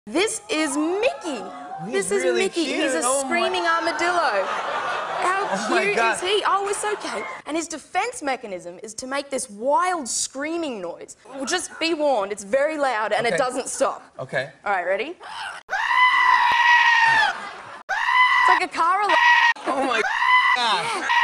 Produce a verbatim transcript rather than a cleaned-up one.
This is Mickey. He's this is really Mickey. cute. He's a Oh screaming armadillo. How Oh my cute God. is he? Oh, it's okay. And his defense mechanism is to make this wild screaming noise. Well, just be warned, it's very loud and Okay. it doesn't stop. Okay. All right, ready? It's like a car alarm. Oh my God.